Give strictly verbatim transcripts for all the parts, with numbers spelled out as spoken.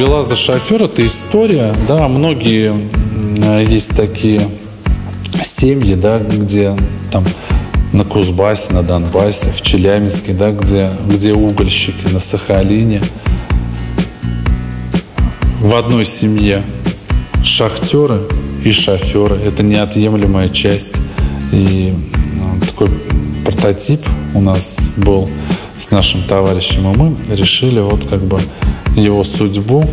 «Белаза шофер» — это история, да, многие есть такие семьи, да, где там на Кузбассе, на Донбассе, в Челябинске, да, где, где угольщики, на Сахалине. В одной семье шахтеры и шоферы. Это неотъемлемая часть. И такой прототип у нас был с нашим товарищем, и мы решили вот как бы его судьбу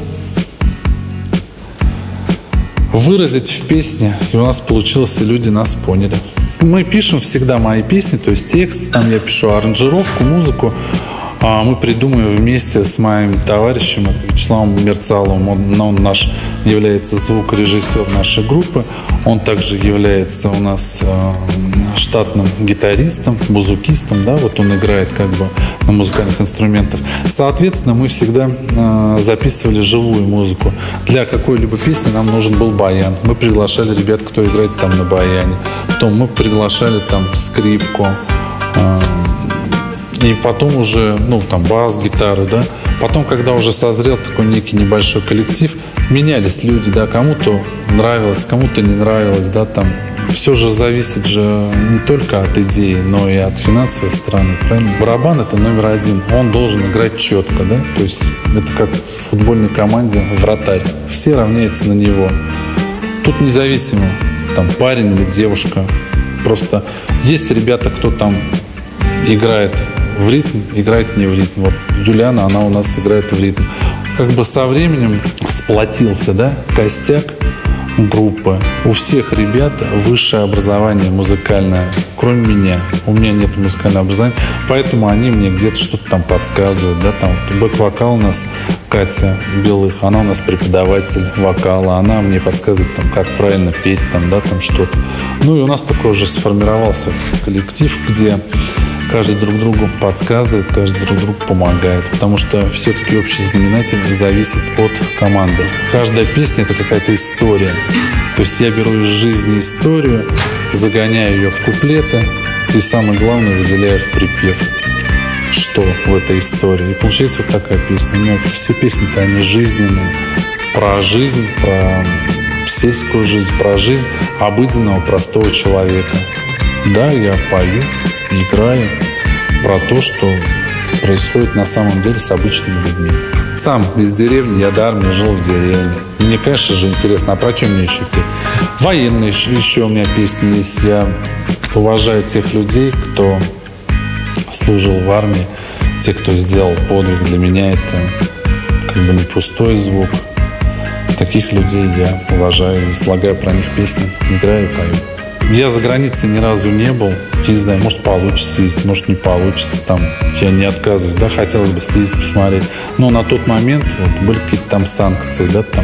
выразить в песне, и у нас получилось, и люди нас поняли. Мы пишем всегда мои песни, то есть текст, там я пишу аранжировку, музыку. Мы придумываем вместе с моим товарищем, это Вячеславом Мерцаловым. Он, он наш является звукорежиссер нашей группы. Он также является у нас э, штатным гитаристом, бузукистом, да, вот он играет как бы на музыкальных инструментах. Соответственно, мы всегда э, записывали живую музыку. Для какой-либо песни нам нужен был баян. Мы приглашали ребят, кто играет там на баяне. Потом мы приглашали там скрипку. Э, И потом уже, ну, там, бас-гитару, да. Потом, когда уже созрел такой некий небольшой коллектив, менялись люди, да. Кому-то нравилось, кому-то не нравилось, да, там. Все же зависит же не только от идеи, но и от финансовой стороны, правильно? Барабан — это номер один. Он должен играть четко, да. То есть это как в футбольной команде вратарь. Все равняются на него. Тут независимо, там, парень или девушка. Просто есть ребята, кто там играет в ритм, играет не в ритм. Вот Юлиана, она у нас играет в ритм. Как бы со временем сплотился, да, костяк группы. У всех ребят высшее образование музыкальное, кроме меня. У меня нет музыкального образования, поэтому они мне где-то что-то там подсказывают, да, там бэк-вокал у нас Катя Белых, она у нас преподаватель вокала, она мне подсказывает, там, как правильно петь, там, да, там что-то. Ну и у нас такой уже сформировался коллектив, где каждый друг другу подсказывает, каждый друг другу помогает. Потому что все-таки общий знаменатель зависит от команды. Каждая песня — это какая-то история. То есть я беру из жизни историю, загоняю ее в куплеты и, самое главное, выделяю в припев, что в этой истории. И получается вот такая песня. У меня все песни-то, они жизненные. Про жизнь, про сельскую жизнь, про жизнь обыденного простого человека. Да, я пою, играю про то, что происходит на самом деле с обычными людьми. Сам из деревни, я до армии жил в деревне. Мне, конечно же, интересно, а про что мне еще петь? Военные еще у меня песни есть. Я уважаю тех людей, кто служил в армии, тех, кто сделал подвиг. Для меня это как бы не пустой звук. Таких людей я уважаю и слагаю про них песни, играю и пою. Я за границей ни разу не был. Я не знаю, может, получится съездить, может, не получится. Там я не отказываюсь, да, хотелось бы съездить, посмотреть. Но на тот момент вот, были какие-то там санкции, да, там.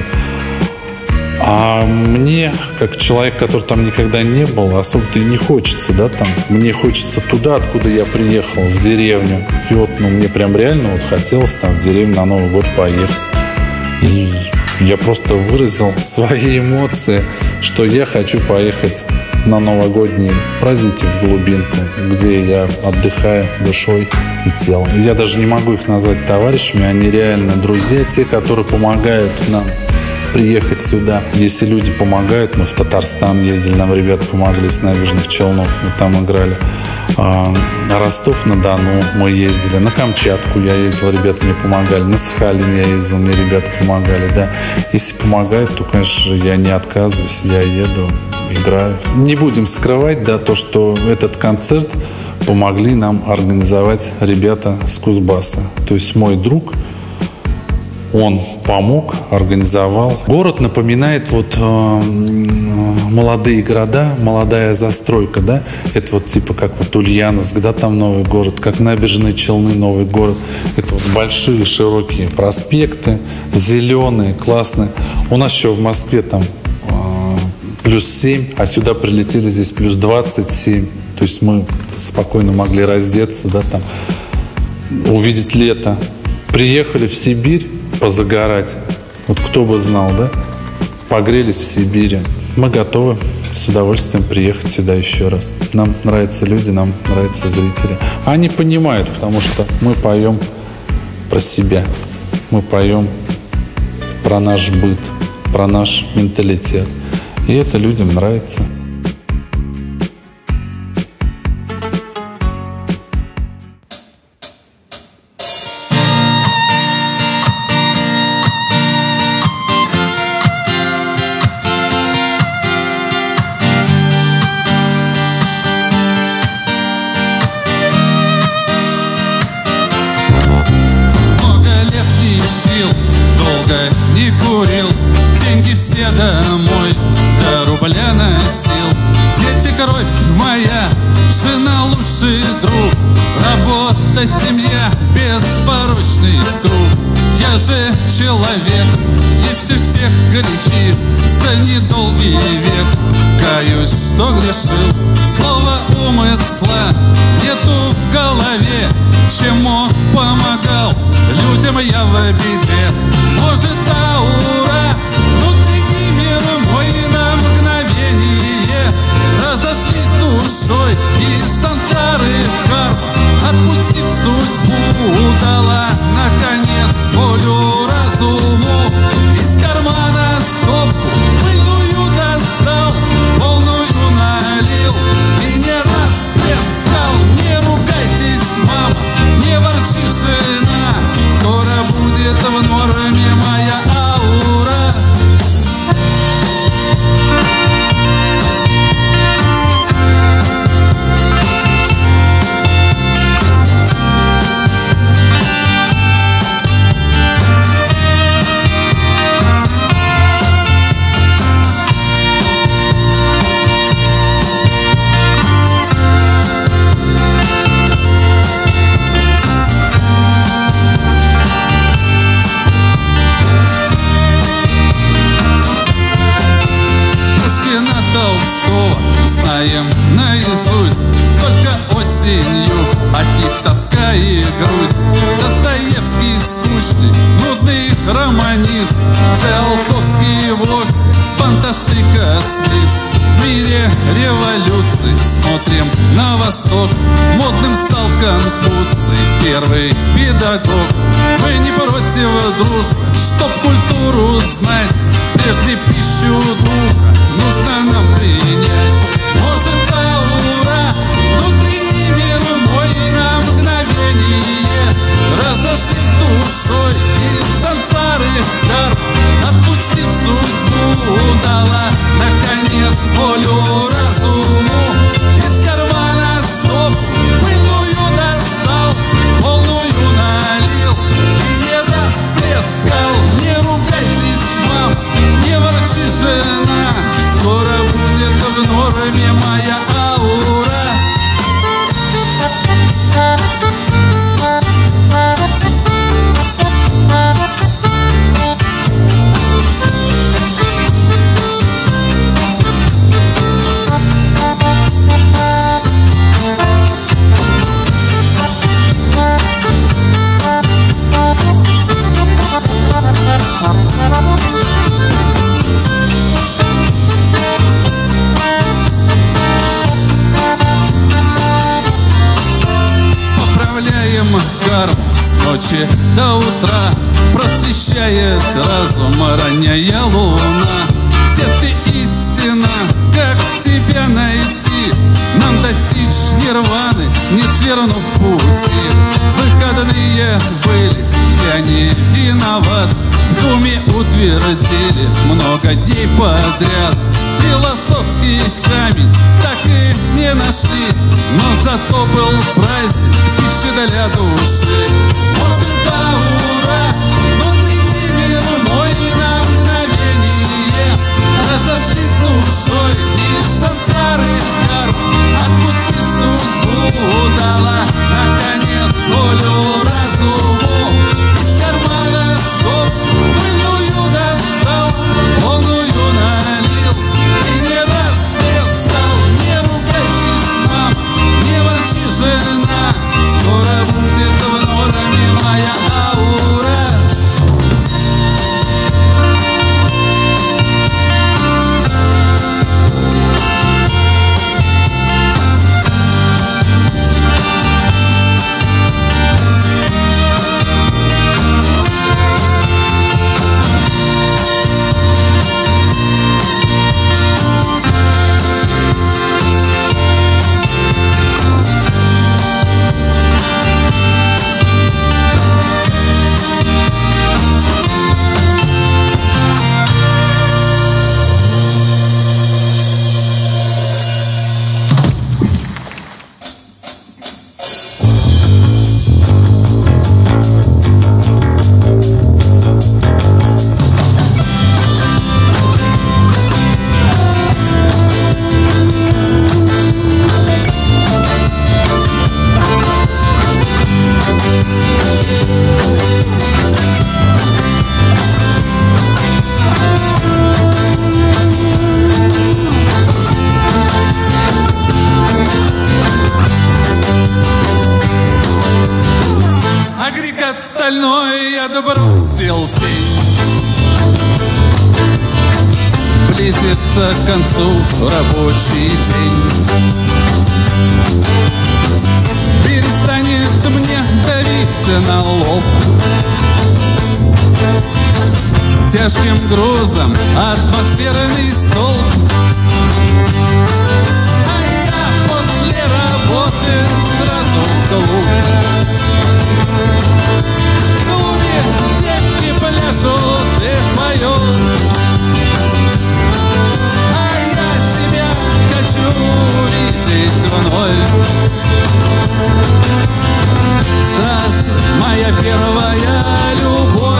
А мне, как человек, который там никогда не был, особо-то и не хочется, да, там. Мне хочется туда, откуда я приехал, в деревню. И вот, ну, мне прям реально вот хотелось там в деревню на Новый год поехать. И я просто выразил свои эмоции, что я хочу поехать на новогодние праздники в глубинку, где я отдыхаю душой и телом. Я даже не могу их назвать товарищами, они реально друзья, те, которые помогают нам приехать сюда. Если люди помогают, мы в Татарстан ездили, нам ребята помогли с Набережных Челнов, мы там играли. На Ростов-на-Дону мы ездили, на Камчатку я ездил, ребята мне помогали, на Сахалин я ездил, мне ребята помогали, да. Если помогают, то, конечно же, я не отказываюсь, я еду, играю. Не будем скрывать, да, то, что этот концерт помогли нам организовать ребята с Кузбасса. То есть мой друг, он помог, организовал. Город напоминает вот э, молодые города, молодая застройка, да. Это вот типа как вот Ульяновск, да, там новый город, как Набережные Челны, новый город. Это вот большие широкие проспекты, зеленые, классные. У нас еще в Москве там э, плюс семь, а сюда прилетели здесь плюс двадцать семь. То есть мы спокойно могли раздеться, да, там, увидеть лето. Приехали в Сибирь позагорать. Вот кто бы знал, да? Погрелись в Сибири. Мы готовы с удовольствием приехать сюда еще раз. Нам нравятся люди, нам нравятся зрители. Они понимают, потому что мы поем про себя. Мы поем про наш быт, про наш менталитет. И это людям нравится. Не курил, деньги все домой, до рубля носил. Дети, кровь моя, жена лучший друг, работа, семья, беспорочный круг. Я же человек, есть у всех грехи, за недолгий век каюсь, что грешил. Слова умысла нету в голове, чему помогал людям я в беде. Может, аура, внутренний мир мой на мгновение разошлись душой из сансары в карму, отпустив судьбу, дала наконец волю разуму. Из кармана стопку пыльную достал, полную налил и не раз плескал. Не ругайтесь, мама, не ворчи, жена, скоро будет в норме моя аура. Толстого знаем наизусть, только осенью от них тоска и грусть. Достоевский скучный, нудный романист, Циолковский вовсе фантастика сплист. В мире революции смотрим на восток, модным стал Конфуций, первый педагог. Мы не против дружбы, чтоб культуру знать, прежде пищу духа нужно нам принять. Может, аура, внутренний мир мой на мгновение разошлись душой из сансары в карму, отпустив судьбу, дала наконец волю разуму. Из кармана стоп пыльную достал, полную налил и не раз плескал. Не ругайтесь, мам, не ворчи, жена, скоро будет в норме моя аура. Поправляем карму с ночи до утра, просвещает разум ранняя луна. Где ты, истина, как тебя найти? Нам достичь нирваны, не свернув с пути. Выходные были, я не виноват, в думе утвердили много дней подряд. Философский камень так и не нашли, но зато был праздник, пища для души. Может, аура, внутренний мир мой на мгновение разошлись душой из сансары в карму, отпустив судьбу, дала наконец волю разуму. Из кармана стоп пыльную достал, полную налил и не раз плескал. Не ругайтесь, мам, не ворчи, жена, скоро будет в норме моя аура. свет стальной я отбросил тень. Близится к концу рабочий день. Перестанет мне давить на лоб тяжким грузом атмосферный столб. А я после работы сразу в клуб. В клубе девки пляшут и поют, а я себя хочу видеть вновь. Здравствуй, моя первая любовь.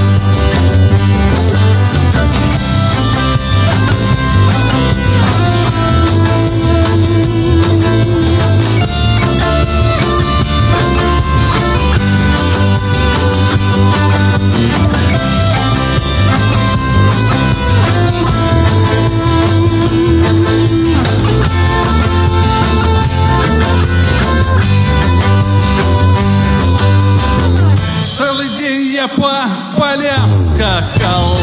По полям скакал,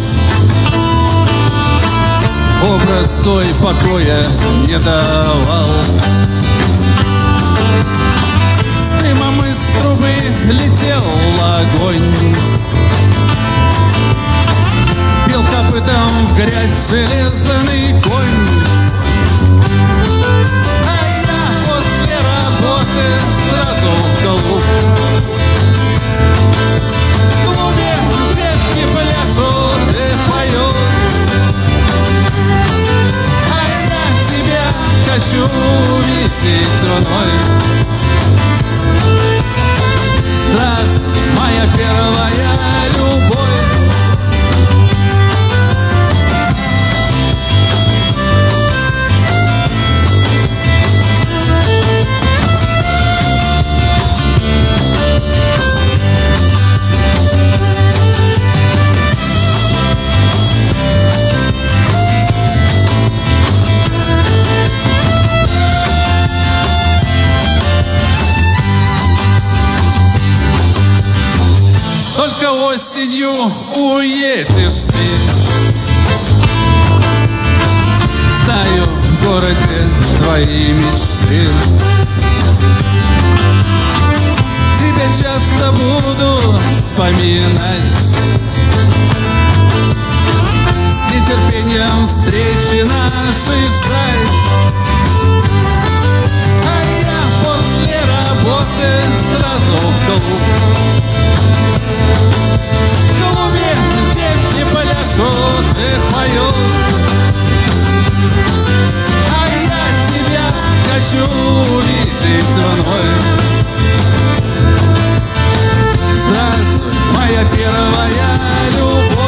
образ той покоя не давал. С дымом из трубы летел огонь, бил копытом в грязь железный конь. А я после работы сразу в клуб. Пляшут и поют, а я тебя хочу видеть вновь. Здравствуй, моя первая любовь. Осенью уедешь ты. Знаю, в городе твои мечты. Тебя часто буду вспоминать, с нетерпением встречи нашей ждать. А я после работы сразу в клуб. В клубе девки пляшут и поют, а я тебя хочу видеть вновь. Здравствуй, моя первая любовь.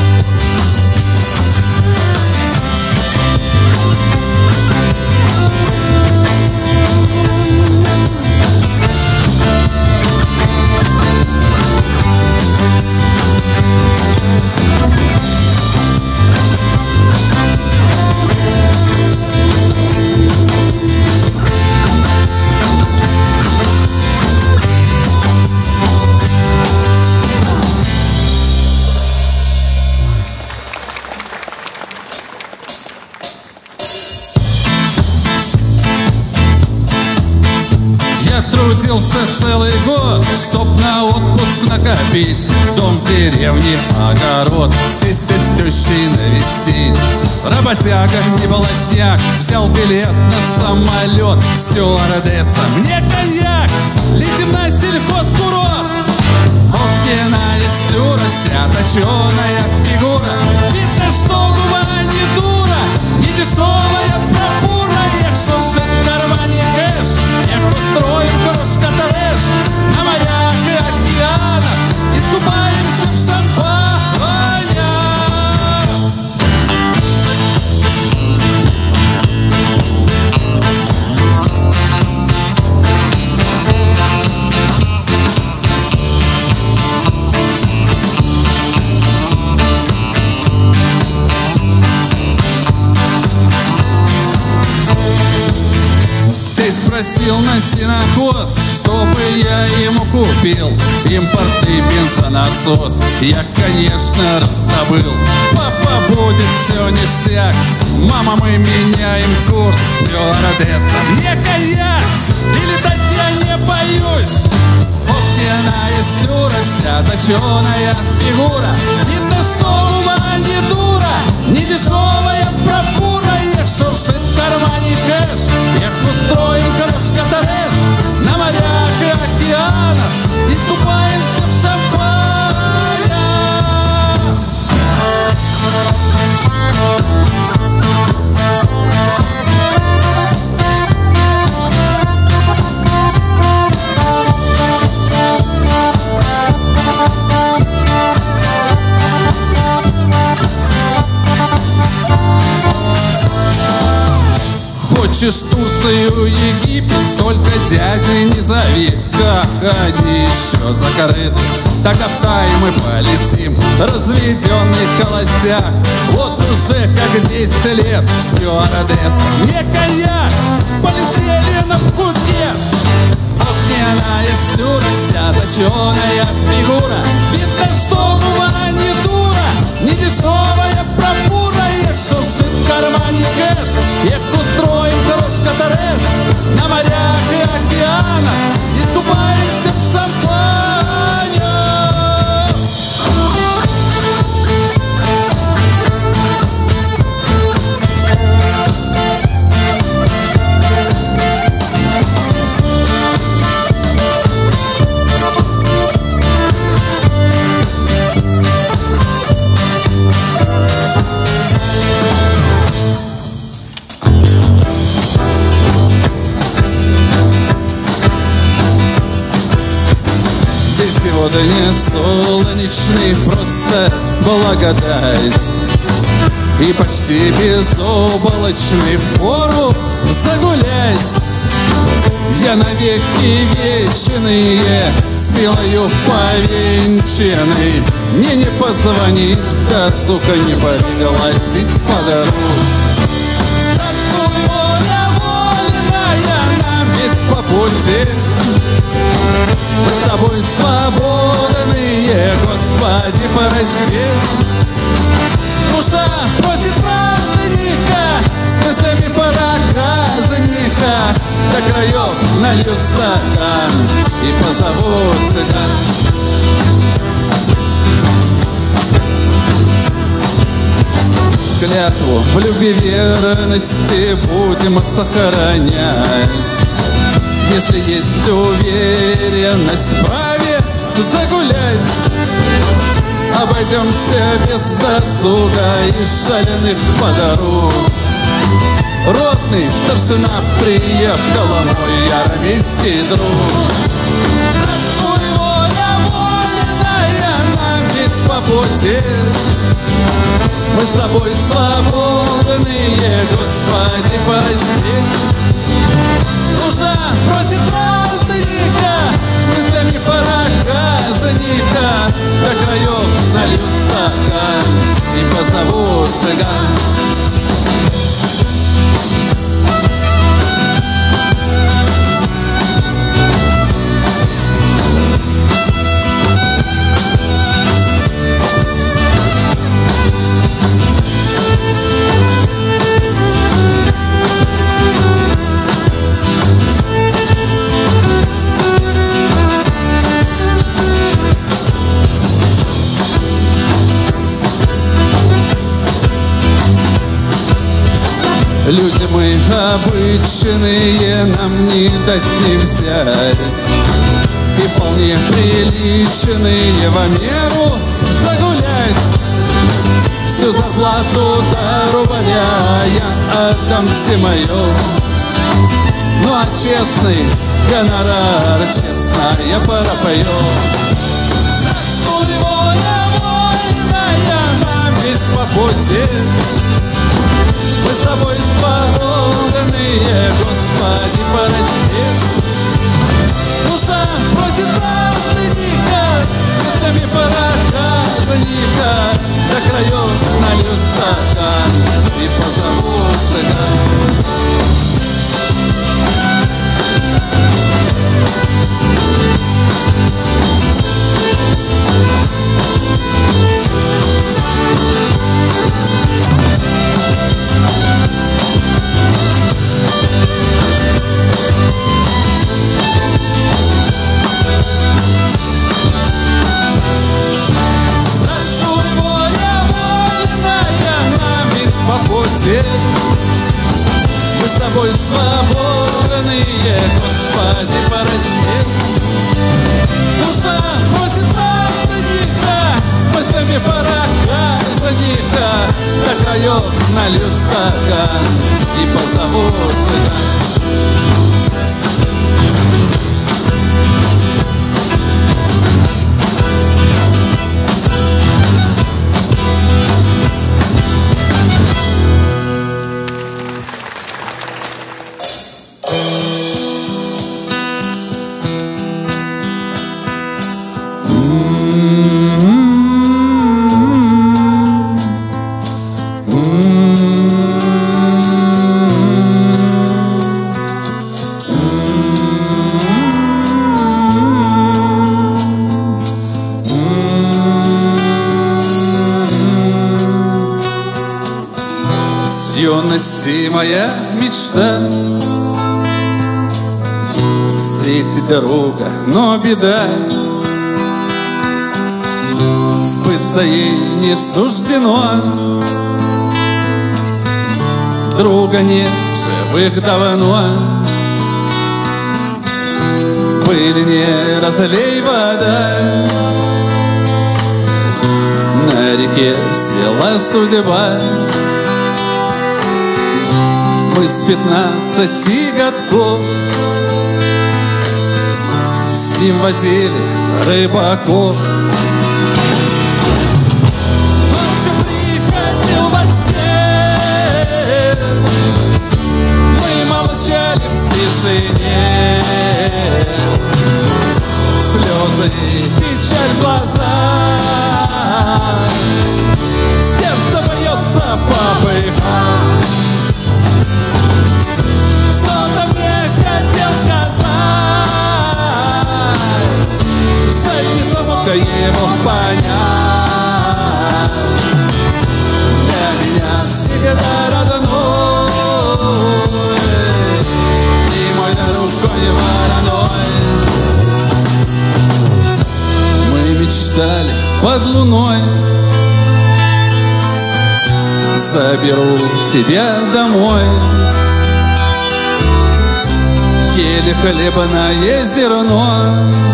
Трудился целый год, чтоб на отпуск накопить. Дом в деревне, огород, тестя с тещей навестить. Работяга, не молодняк, взял билет на самолет. Стюардесса, мне коньяк, летим на сельхозкурорт. Огненная стюра, точеная фигура. Видно, что губа не дура, не дешевая пропура. Эх, шуршит в кармане кэш, эх, устроим крошка-трэш на морях и океанах, искупаемся в шампанях. сенокос, чтобы я ему купил импортный бензонасос. Я, конечно, раздобыл. Папа, будет все ништяк. Мама, мы меняем курс. Стюардесса, мне коньяк. И летать я не боюсь. Она из дюра, вся точеная фигура. Видно, что ума не дура, не дешевая пропура. Эх, шуршит в кармане кэш. Эх, устроим крошка-тарэш. На морях и океанах искупаемся в шампанях. Хочешь Турцию, Египет, только дяди не зови. Как они еще закрыты, тогда в Тай мы полетим. Разведенный холостяк, вот уже как десять лет. Стюардесса, мне коньяк, полетели на Пхукет. Огненная из дюра, вся точеная фигура. Видно, что ума не дура, не дешевая пропура. Эх, шуршит в кармане кэш. Эх, устроим крошка-тарэш. На морях и океанах искупаемся в шампанях. Сегодня солнечный, просто благодать. И почти безоблачный, впору загулять. Я навеки вечные с милою повенчанной. Мне не позвонить, кто, сука, не пригласить в подарок. Здравствуй, воля вольная, нам ведь по пути. Мы с тобой свободные, Господи, прости. Душа просит праздника, с мыслями проказника. До краев налью стакан и позову цыган. Клятву в любви верности будем сохранять. Если есть уверенность в праве загулять, обойдемся без досуга и шаленых подорог. Ротный старшина приехала, мой армейский друг. Здравствуй, воля вольная, нам ведь по пути. Мы с тобой свободные, Господи, прости. Душа просит праздника, с мыслями проказника. До краев налью стакан и позову цыган. Люди мы обычные, нам не дать не взять. И вполне приличные во меру загулять. Всю зарплату до рубля я отдам все мое. Ну а честный гонорар, честная пара поет. Здравствуй, воля вольная, нам ведь по пути. Мы с тобой свободные, Господи, прости. Душа просит праздника, с мыслями проказника. До краев налью стакан и позову цыган. чаек налью стакан и позову цыган. Моя мечта встретить друга, но беда, сбыться ей не суждено. Друга нет живых давно, были не разлей вода, на реке свела судьба. Мы с пятнадцати годков с ним возили рыбаков. Ночью приходил во сне, мы молчали в тишине, слезы и печаль в глазах, сердце бьется по пыхам. Что-то мне хотел сказать, жаль, не смог его понять. Для меня всегда родной и мой друг конь вороной. Мы мечтали под луной, заберу тебя домой. Ели хлебное зерно,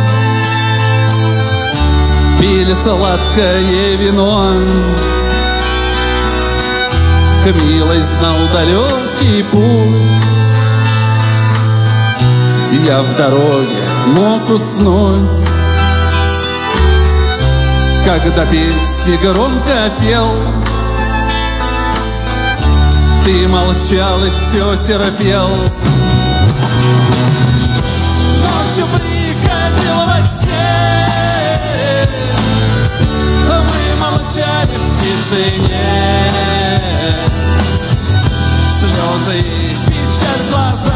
пили сладкое вино. К милой знал далекий путь, я в дороге мог уснуть, когда песни громко пел. Ты молчал и все терпел. Ночью приходил во сне, мы молчали в тишине, слезы и печаль в глазах,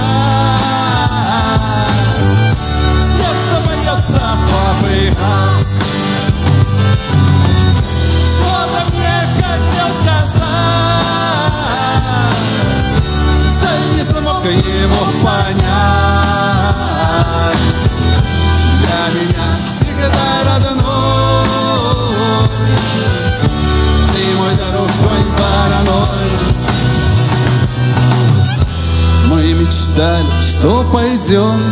сердце бьется по пыхам. Что-то мне хотел сказать, жаль, не смог его понять. Для меня всегда родной ты мой друг, конь вороной. Мы мечтали, что пойдем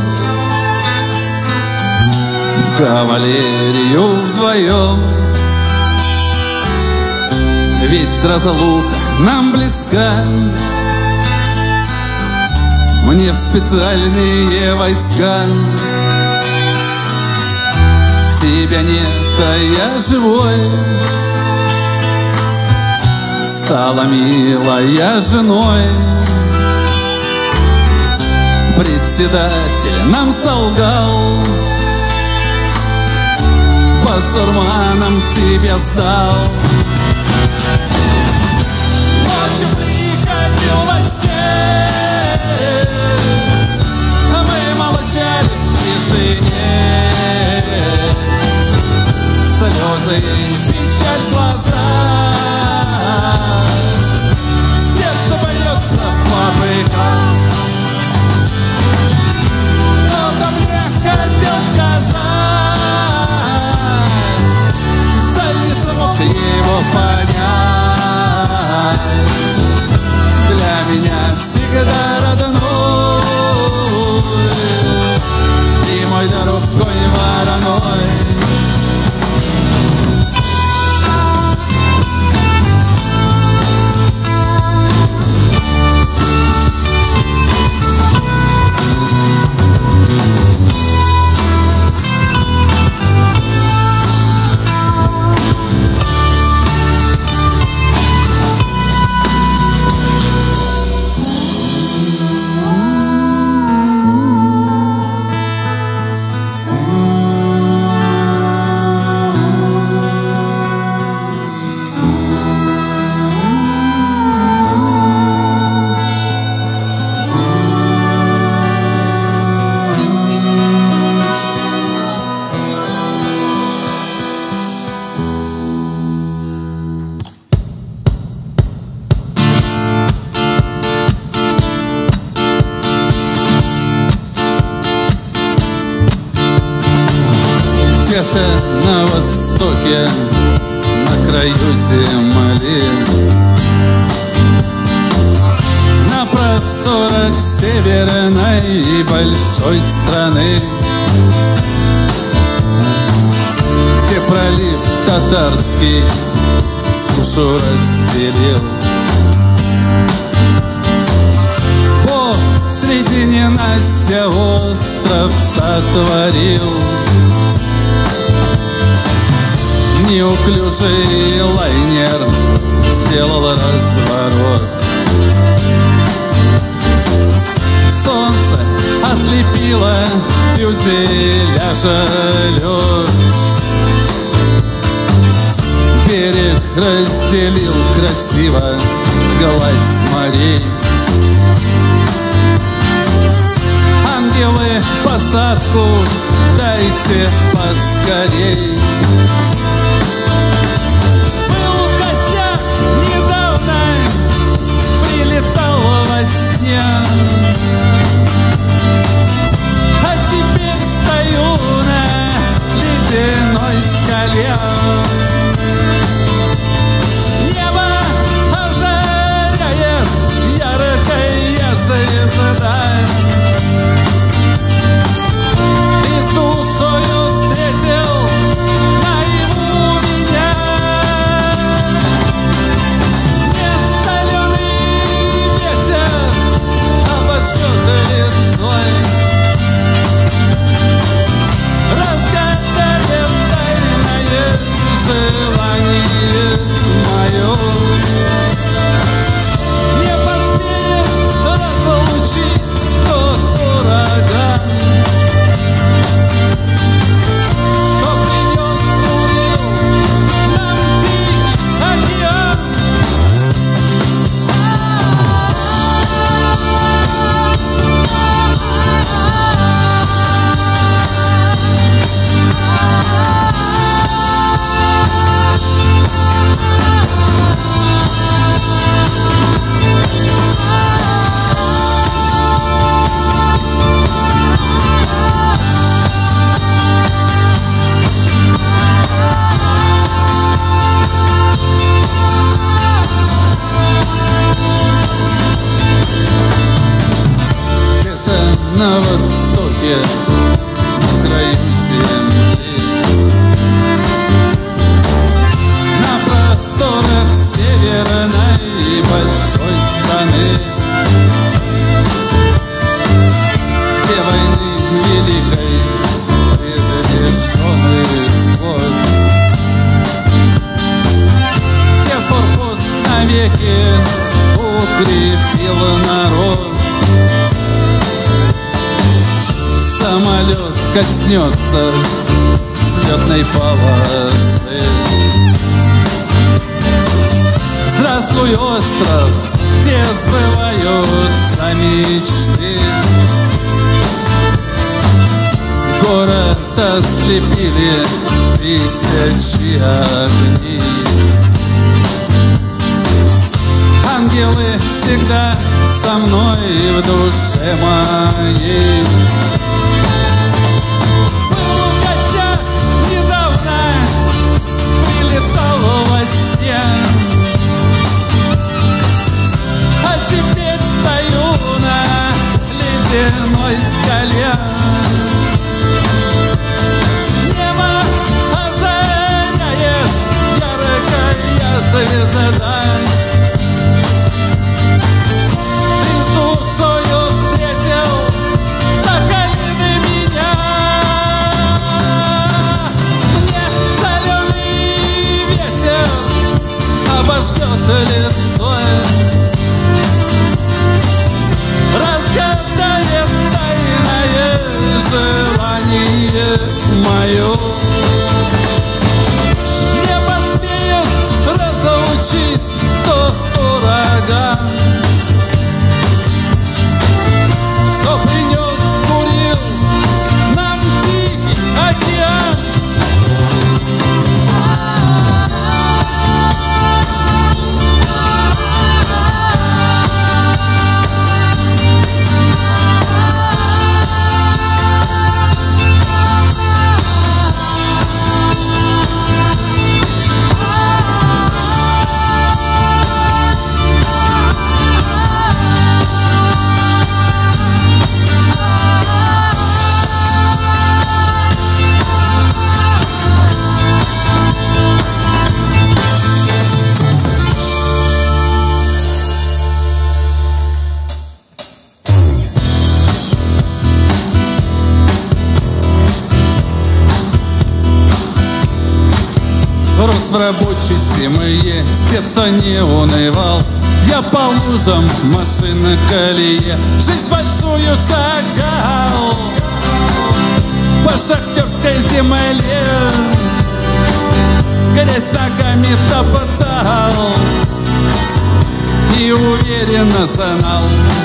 в кавалерию вдвоем. Весть разлука нам близка, мне в специальные войска. Тебя нет, а я живой, стала милая женой. Председатель нам солгал, басурманам тебя сдал. Ночью приходил во сне, мы молчали в тишине, слезы и печаль в глазах, сердце бьется по пыхам. Что-то мне хотел сказать, жаль, не смог его понять. Для меня всегда родной и мой друг, конь вороной. где-то на востоке, на краю земли, на просторах северной и большой страны, где пролив татарский сушу разделил. Бог среди ненастья остров сотворил. Неуклюжий лайнер сделал разворот. Солнце ослепило фюзеляжа лед. Берег разделил красиво гладь морей. Ангелы, посадку дайте поскорей. Был в гостях недавно, прилетал во сне, а теперь стою на ледяной скале. Небо озаряет яркая звезда, и с душою встретил наяву меня. Несталенный ветер обожжет лицо, разгадает тайное желание мое. Не посмеет разлучить тот ураган, что принес бурил нам Тихий океан. Где-то на востоке, на краю земли, на просторах северной и большой страны, где войны великой предрешенный исход, где форпост навеки укрепил народ. Самолет коснется взлетной полосы. Здравствуй, остров, где сбываются мечты. Город ослепили тысячи огней. Ангелы всегда со мной в душе моей. Был в гостях недавно, прилетал во сне, а теперь стою на ледяной скале. Небо озаряет яркая звезда, и с душою встретил Сахалин меня. Мне соленый ветер обожжет лицо, разгадает тайное желание мое. Не посмеет разлучить тот ураган, что принес бурил нам Тихий океан. Рос в рабочей семье, с детства не унывал. Я по лужам машины колее жизнь большую шагал. По шахтерской земле грязь ногами топтал и уверенно знал,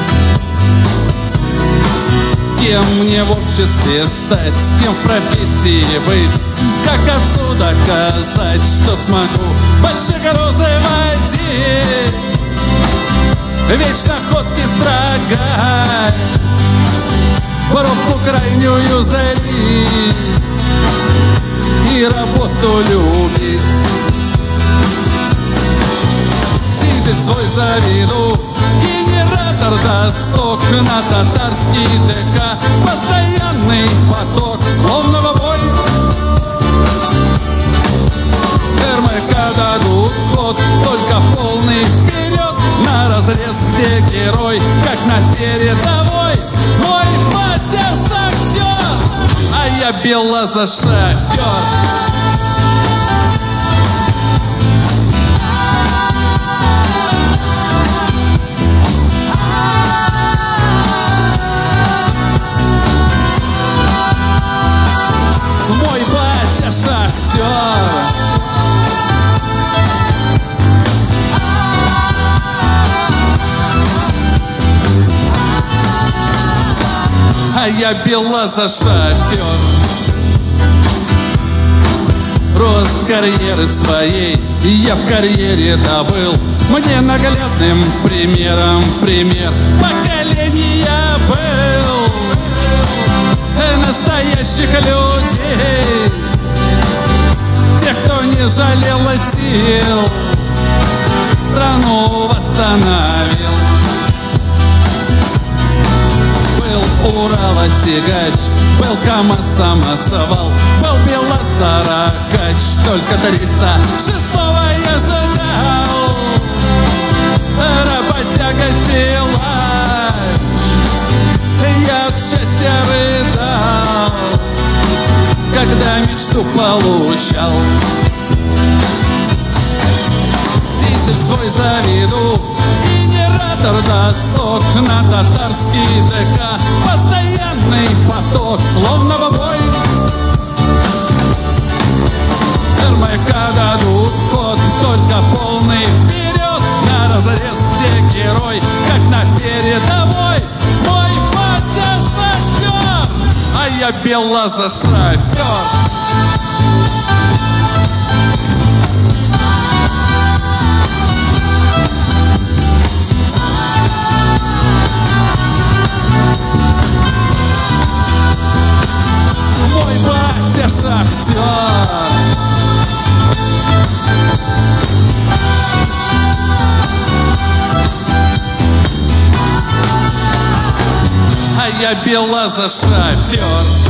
кем мне в обществе стать, кем в профессии быть, как отцу доказать, что смогу большие грузы водить, вечно ходки строгать, пробку крайнюю залить и работу любить. Дизель свой заведу, генератор досток, на татарский ДК постоянный поток, словно в бой. РМК дадут ход, только полный вперед, на разрез, где герой, как на передовой. Мой батя шахтер, а я белаза шахтер. Мой батя шахтер. А я белаза шахтер. Рост карьеры своей я в карьере добыл. Мне наглядным примером пример поколения был. Настоящих людей, тех, кто не жалел сил, страну восстановил. Был Урала тягач, был КамАЗ самосвал, был БелАЗ ракач, только триста шестого я ждал. Работяга силач, я от счастья рыдал, когда мечту получал. Дизель свой заведу, генератор досток, на татарский ДК постоянный поток, словно в бой. РМК дадут ход, только полный вперед, на разрез, где герой, как на передовой. Мой батя шахтер, а я белаза шахтер. Мой батя шахтер. А я белаза шахтер.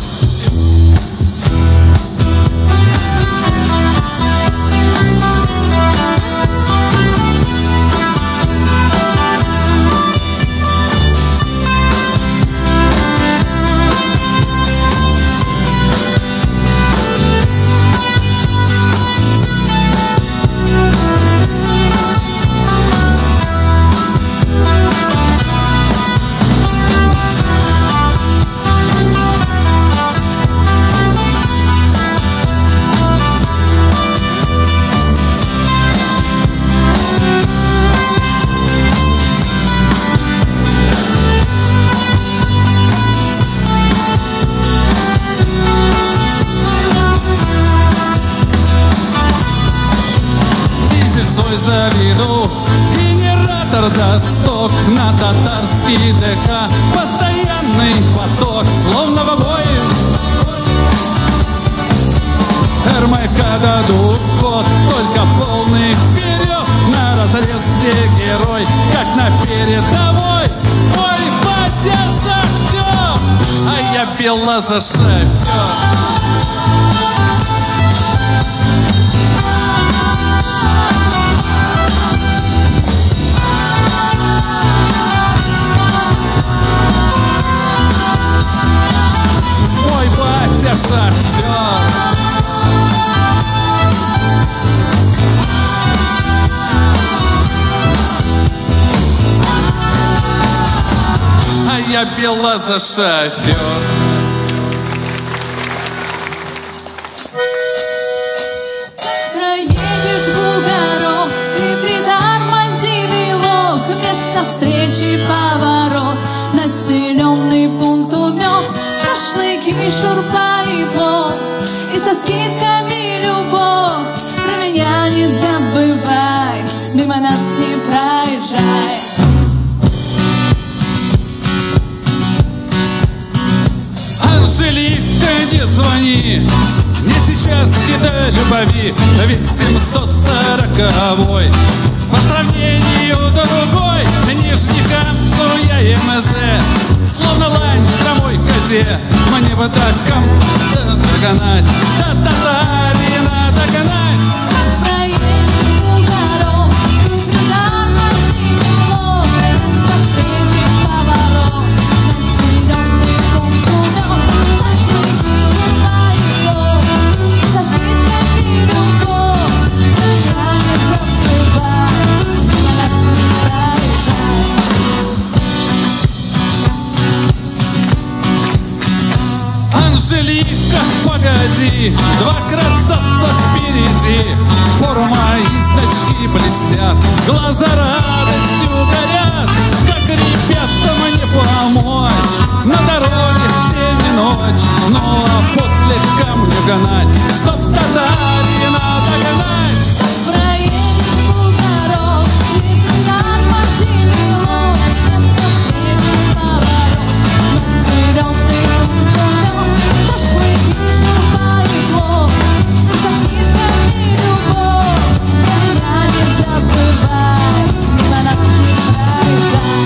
Заведу, генератор досток, на татарский ДК постоянный поток, словно в бой. РМК дадут ход, только полный вперед, на разрез, где герой, как на передовой. Мой батя шахтер, а я белаза шахтер. Мой батя шахтер. пробила за шофер. Проедешь бугорок и притормози вилок, место встречи поворот, населенный пункт умет, шашлыки, шурпа и плов, и со скидками любовь. Про меня не забывай, мимо нас не проезжай. Анжелика, не звони, не сейчас не до любви, ведь семьсот сороковой по сравнению другой. Нижний концу я МЗ, словно лань хромой козе. Мне бы так кому-то догнать, да татарина догнать. Проедешь бугорок и притормози вилок, место встречи поворот, населенный пункт умет, шашлыки, шурпа и плов, со скидками любовь. Про меня не забывай, мимо нас не проезжай. Анжелика, погоди, два красавца впереди, форма и значки блестят, глаза радостью горят. Как ребятам не помочь, на дороге день и ночь, но после камня гнать, чтоб татарина догнать. Проедешь бугорок и притормози вилок, место встречи поворот, населенный пункт умет, шашлыки, шурпа и плов, со скидками любовь. Про меня не забывай, мимо нас не проезжай.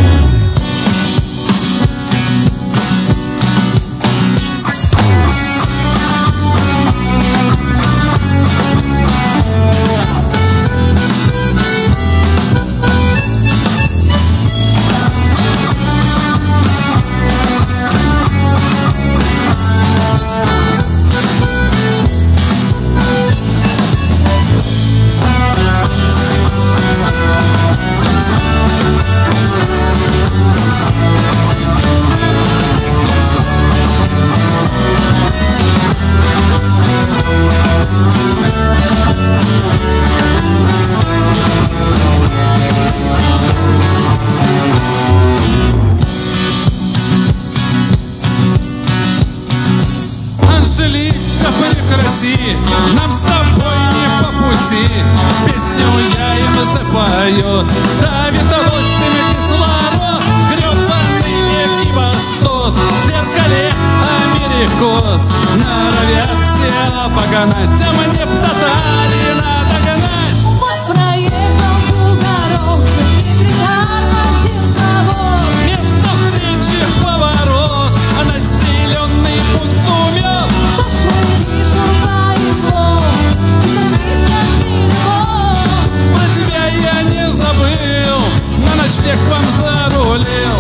Анжелика, прекрати, нам с тобой не по пути. Песню я им запоет, давит восемь кислород, гребаный экибастос, в зеркале америкос, норовят все погонать, а мне б татарина догнать. Проехал бугорок и притормозил снова, Место встречи поворот, а населенный пункт умет. шашлыки, шурпа и плов, со скидками любовь. Про тебя я не забыл, на ночлег к вам зарулил.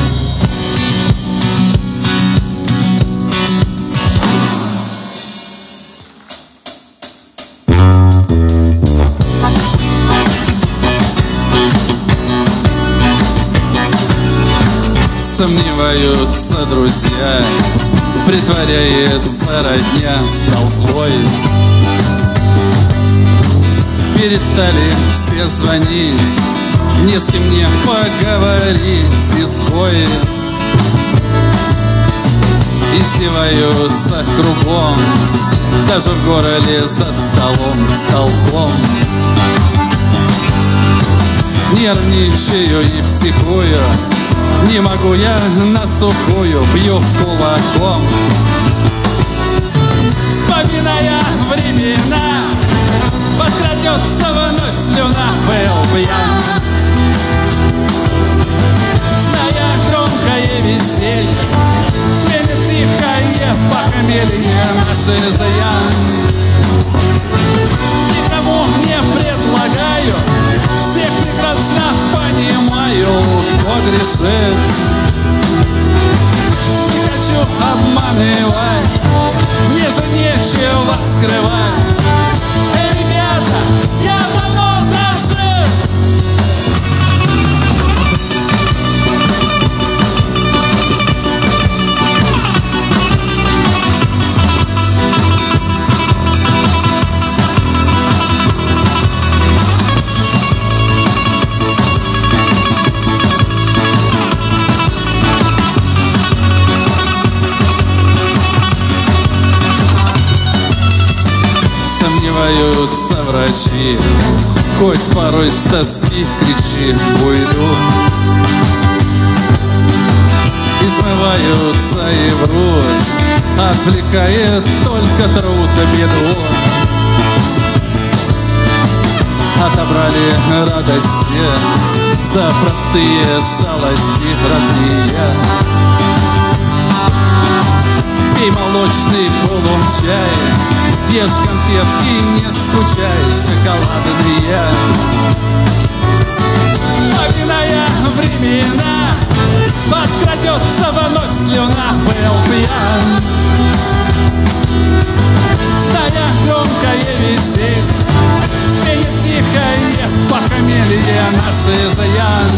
Сомневаются друзья, притворяется родня, стал злой. Перестали все звонить, ни с кем не поговорить, изгои издеваются кругом, даже в горле за столом столбом. Нервничаю и психую, не могу я на сухую, бью кулаком. Вспоминая времена, подкрадется вновь слюна, был пьян. Зная громкое веселье, сменит тихое похмелье наши заян. Никому не предлагаю, всех прекрасно понимаю, кто грешит. Не хочу обманывать, мне же нечего скрывать. Эй, ребята, я давно зажил. молчи, хоть порой с тоски кричи, уйду. Измываются и врут, отвлекает только труд и беду. Отобрали радости за простые шалости родные. Пей молочный полум чай, ешь конфетки, не скучай, шоколадные. Вспоминая времена, подкрадется вновь слюна, был пьян. Стоя громкое веселье, сменит тихое похмелье наш изъян.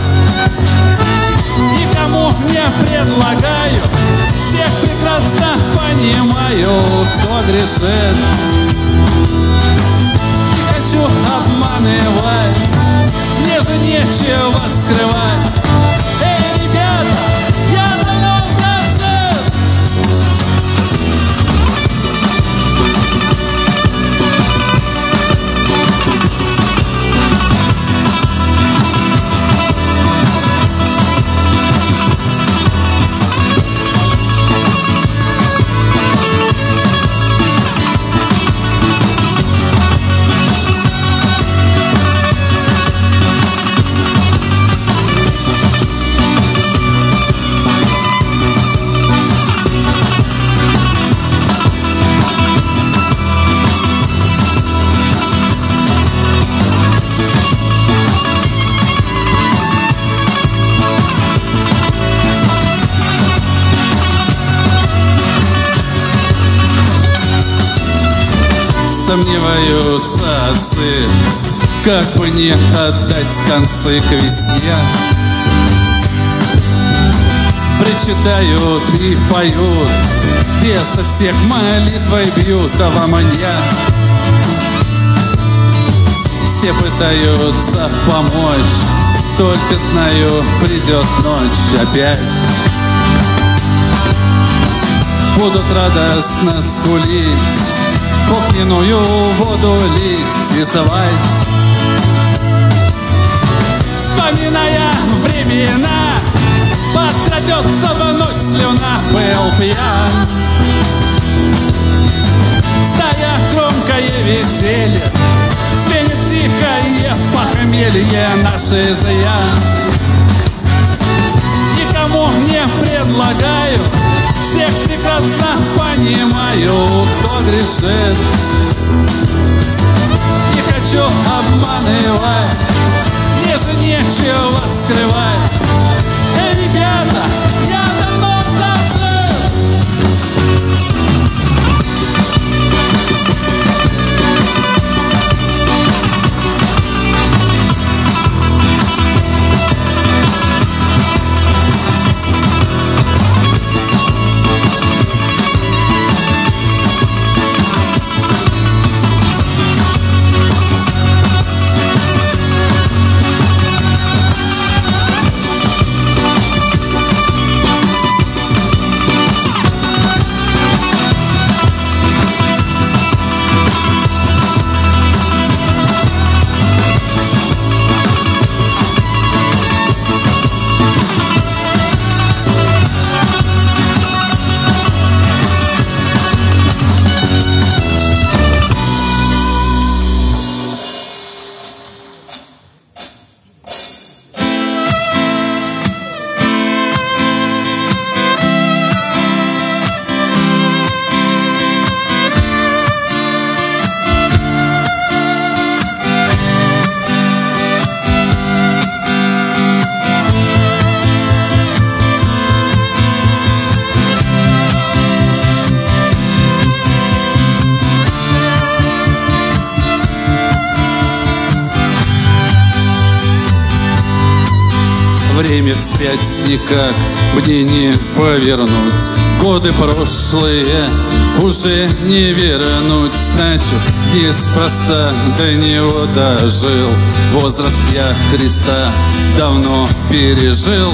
Никому не предлагаю, всех прекрасно понимаю, кто грешит. Не хочу обманывать, мне же нечего скрывать. Эй, ребята, я давно зашит. Сомневаются отцы, как бы не отдать концы к весне. Причитают и поют, беса всех молитвой бьют, а во мне. Все пытаются помочь, только знаю, придет ночь опять. Будут радостно скулить, огненную воду лить и звать. Вспоминая времена, подкрадется вновь слюна, был пьян. Стоя громкое веселье, сменит тихое похмелье наш изъян. Никому не предлагаю, всех прекрасно понимаю, кто грешит. Не хочу обманывать, мне же нечего скрывать. Эй, ребята, я давно зажил. Время вспять никак мне не повернуть, годы прошлые уже не вернуть. Значит, неспроста до него дожил, возраст я Христа давно пережил.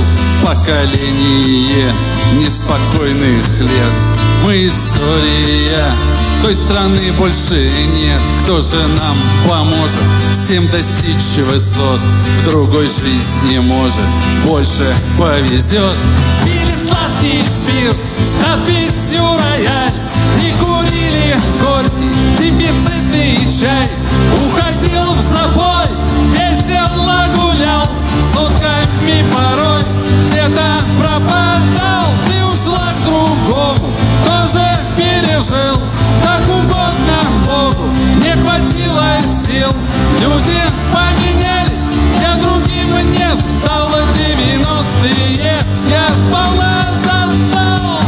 Поколение неспокойных лет, мы история Той страны больше нет. Кто же нам поможет всем достичь высот? В другой жизни, может, больше повезет. Пили сладкий спирт с надписью «Рояль» и курили горький дефицитный чай. Уходил в запой, весело гулял, сутками порой где-то пропадал. Ты ушла к другому, тоже пережил. Так угодно Богу, не хватило сил. Люди поменялись, я другим не стал. Девяностые я сполна застал.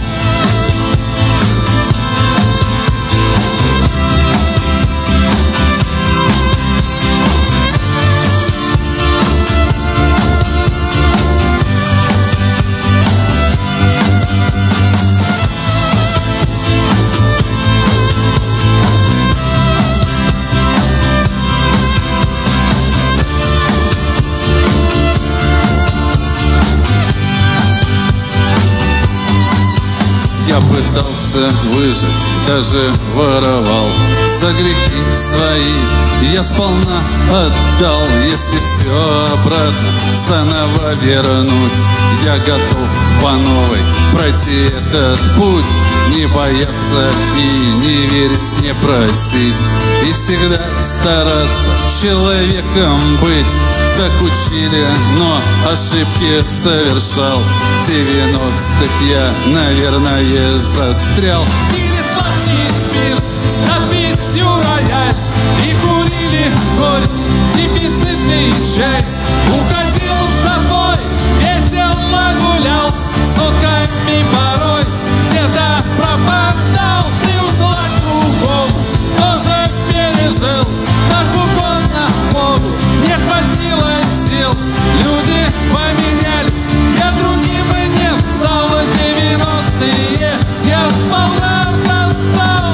Я пытался выжить, даже воровал. За грехи свои я сполна отдал. Если все обратно заново вернуть, я готов по новой пройти этот путь. Не бояться и не верить, не просить, и всегда стараться человеком быть. Так учили, но ошибки совершал. В девяностых я, наверное, застрял. Пили сладкий спирт с надписью «Рояль» и курили горький дефицитный чай. Уходил в запой, весело гулял, сутками порой где-то пропадал. Ты ушла к другому, тоже пережил. Так угодно Богу, не хватило сил. Люди поменялись, я другим и не стал. Девяностые я сполна застал.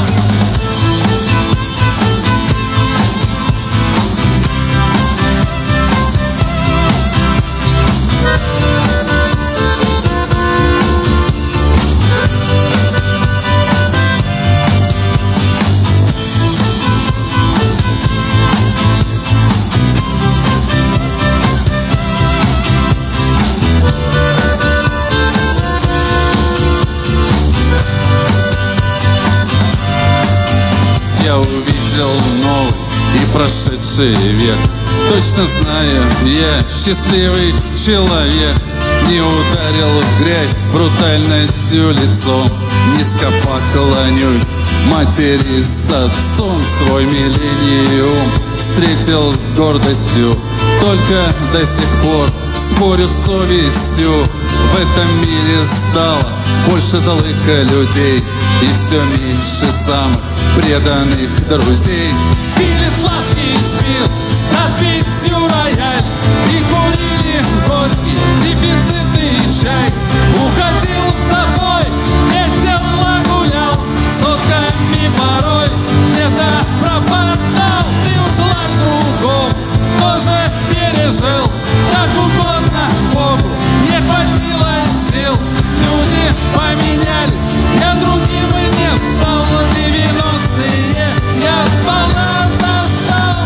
Я увидел новый и прошедший век. Точно знаю, я счастливый человек. Не ударил в грязь брутальностью лицом. Низко поклонюсь матери с отцом. Свой миллениум встретил с гордостью. Только до сих пор спорю с совестью. В этом мире стало больше злых людей и все меньше самых преданных друзей. Пили сладкий спирт с надписью «Рояль» и курили горький дефицитный чай. Уходил в запой, весело гулял, сутками порой где-то пропадал. Ты ушла к другому, тоже пережил. Так угодно Богу, не хватило сил. Люди поменялись, я другим и не стал. Девяностые я сполна застал.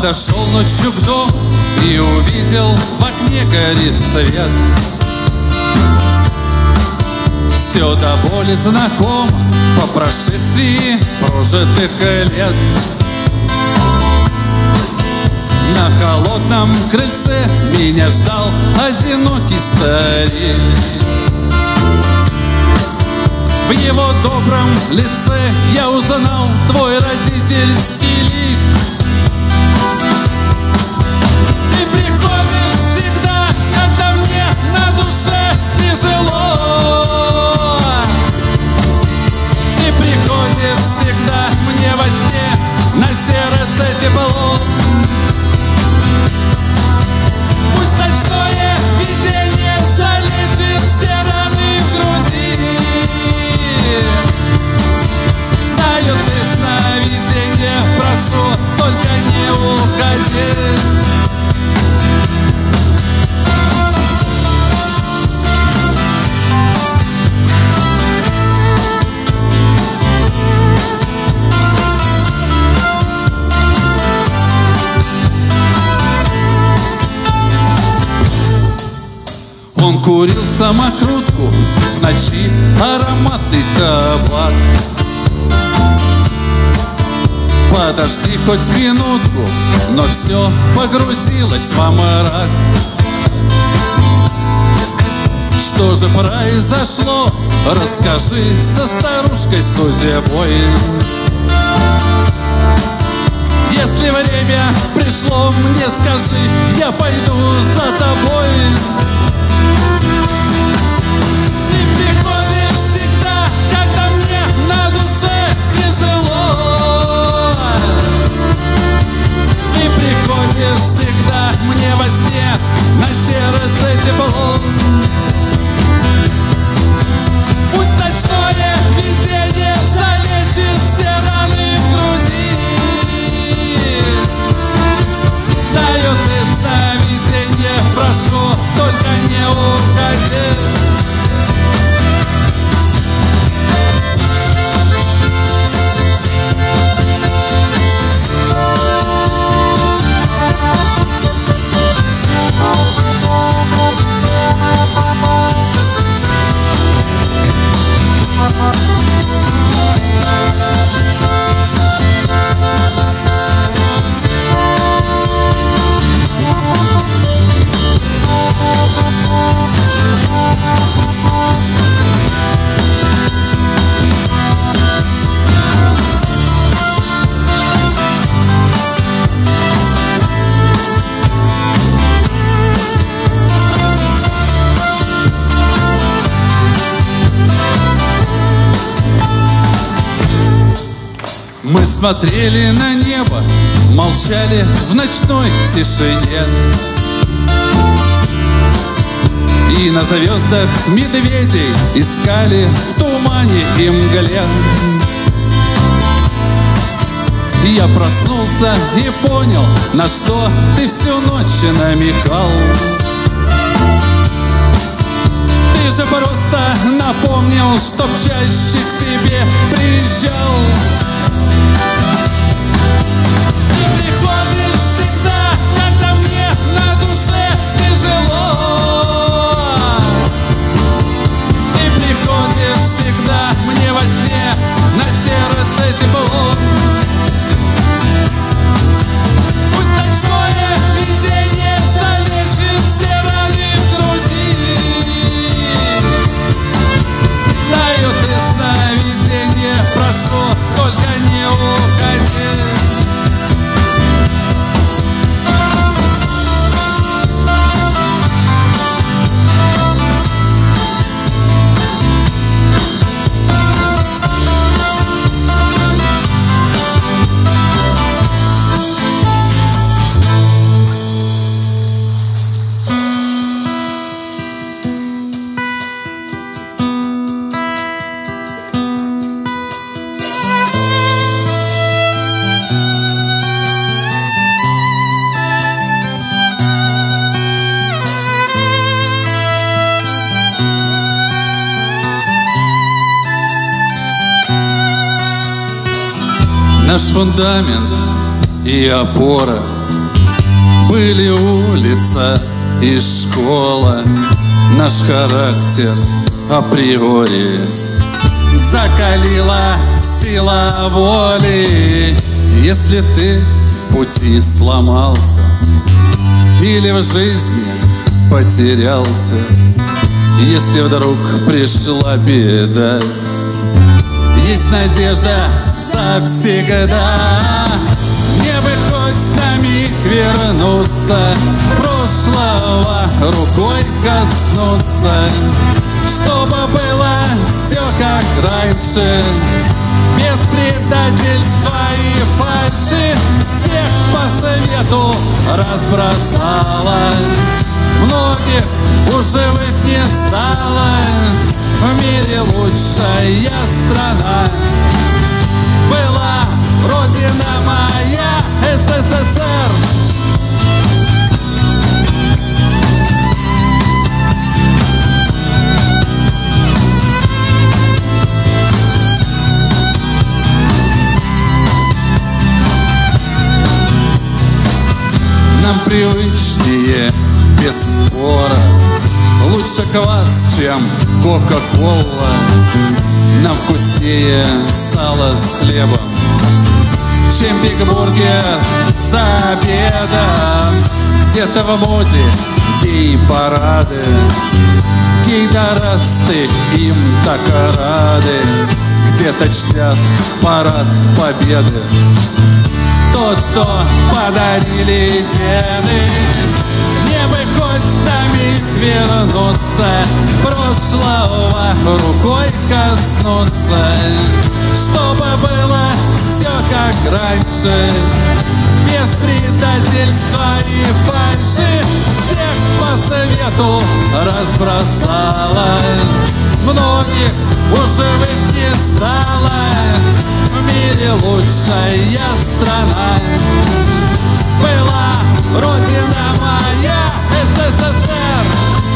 Подошел ночью к дому и увидел, в окне горит свет. Все до боли знакомо по прошествии прожитых лет. На холодном крыльце меня ждал одинокий старик. В его добром лице я узнал твой родительский лик. Ты приходишь всегда, когда мне на душе тяжело. Ты приходишь всегда мне во сне, на сердце тепло. Пусть ночное видение залечит все раны в груди. Знаю, ты сновидение, прошу, только не уходи. Он курил самокрутку, в ночи ароматный табак. Подожди хоть минутку, но все погрузилось во мрак. Что же произошло? Расскажи со старушкой судьбой. Если время пришло, мне скажи, я пойду за тобой. Ты приходишь всегда, когда мне на душе тяжело. Ты приходишь всегда мне во сне, на сердце тепло. Пусть ночное видение залечит все раны в груди. Знаю, ты сновидение, прошу, только не уходи. Мы смотрели на небо, молчали в ночной тишине. И на звездах медведей искали в тумане и мгле. Я проснулся и понял, на что ты всю ночь намекал. Ты же просто напомнил, чтоб чаще к тебе приезжал. Ты приходишь всегда, когда мне на душе тяжело. Ты приходишь всегда мне во сне, на сердце тепло. Пусть ночное видение залечит все раны в груди. Знаю, ты сновидение, прошу, только не уходи. Наш фундамент и опора Были улица и школа, наш характер априори закалила сила воли. Если ты в пути сломался или в жизни потерялся, если вдруг пришла беда, есть надежда завсегда. Мне бы хоть на миг вернуться, прошлого рукой коснуться, чтобы было все как раньше, без предательства и фальши. Всех по свету разбросала, многих у живых не стало. В мире лучшая страна была родина моя, СССР. Нам привычнее, без спора, лучше квас, чем кока-кола. Нам вкуснее сало с хлебом, чем бигбургер за обедом. Где-то в моде гей-парады, гей-дорасты им так рады. Где-то чтят парад победы, то, что подарили деды. Мне бы хоть на миг вернуться, прошлого рукой коснуться, чтобы было все как раньше, без предательства и фальши. Всех по свету разбросала, многих у живых не стало. В мире лучшая страна была родина моя, СССР.